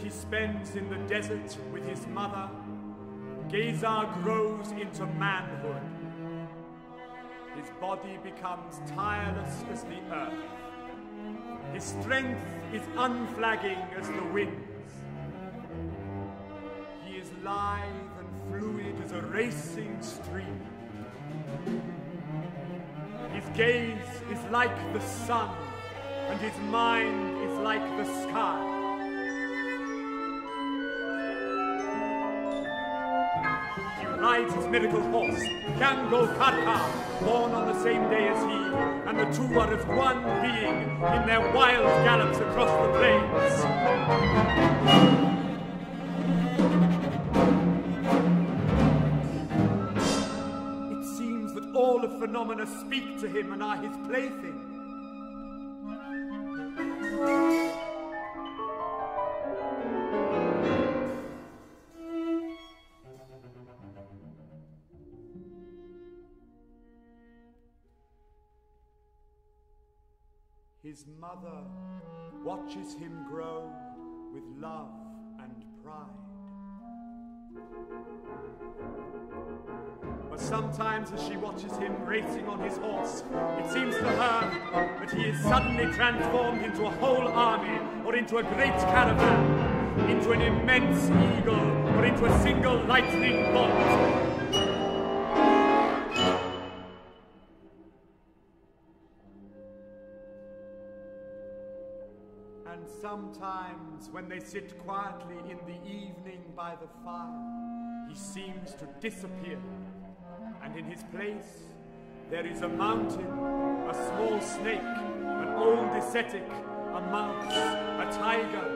he spends in the desert with his mother, Gezar grows into manhood. His body becomes tireless as the earth. His strength is unflagging as the winds. He is lithe and fluid as a racing stream. His gaze is like the sun, and his mind is like the sky. He rides his miracle horse, Kangol Karka, born on the same day as he, and the two are as one being in their wild gallops across the plains. It seems that all of phenomena speak to him and are his plaything. His mother watches him grow with love and pride. But sometimes as she watches him racing on his horse, it seems to her that he is suddenly transformed into a whole army, or into a great caravan, into an immense eagle, or into a single lightning bolt. And sometimes, when they sit quietly in the evening by the fire, he seems to disappear, and in his place there is a mountain, a small snake, an old ascetic, a mouse, a tiger.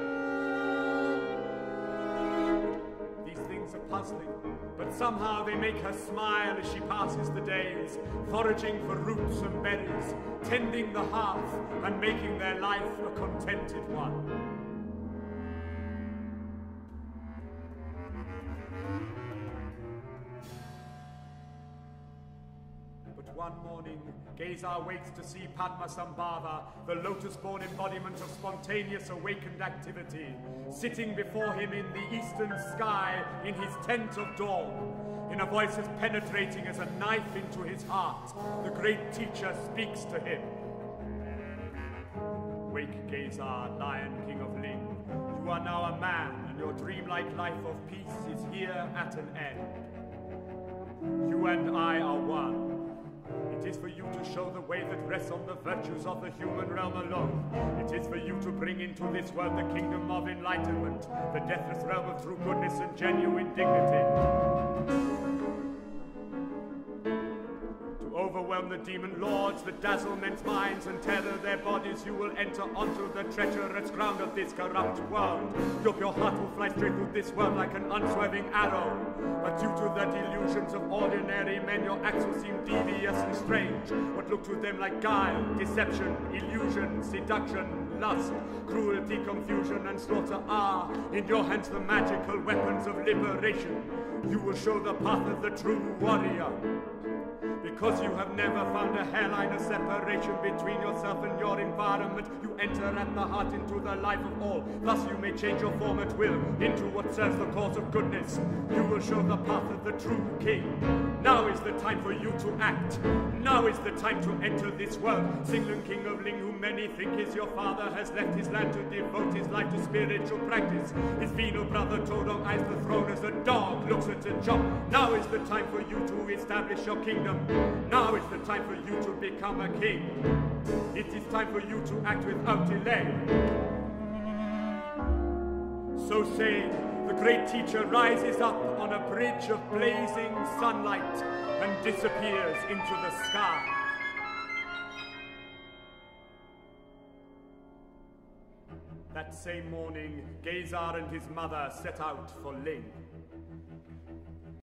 These things are puzzling, but somehow they make her smile as she passes the days, foraging for roots and berries, tending the hearth, and making their life a contented one. But one morning, Gezar wakes to see Padmasambhava, the lotus-born embodiment of spontaneous awakened activity, sitting before him in the eastern sky in his tent of dawn. In a voice as penetrating as a knife into his heart, the great teacher speaks to him. Wake, Gezar, Lion King of Ling. You are now a man, and your dreamlike life of peace is here at an end. You and I are one. It is for you to show the way that rests on the virtues of the human realm alone. It is for you to bring into this world the kingdom of enlightenment, the deathless realm of true goodness and genuine dignity. Overwhelm the demon lords that dazzle men's minds and tether their bodies, you will enter onto the treacherous ground of this corrupt world. Your heart will fly straight through this world like an unswerving arrow. But due to the delusions of ordinary men, your acts will seem devious and strange. What look to them like guile, deception, illusion, seduction, lust, cruelty, confusion, and slaughter are, in your hands, the magical weapons of liberation. You will show the path of the true warrior. Because you have never found a hairline of separation between yourself and your environment, you enter at the heart into the life of all. Thus you may change your form at will into what serves the cause of goodness. You will show the path of the true king. Now is the time for you to act. Now is the time to enter this world. Singlen King of Ling, who many think is your father, has left his land to devote his life to spiritual practice. His venal brother Todong eyes the throne as a dog looks at a job. Now is the time for you to establish your kingdom. Now is the time for you to become a king. It is time for you to act without delay. So saying, the great teacher rises up on a bridge of blazing sunlight and disappears into the sky. That same morning, Gezar and his mother set out for Ling.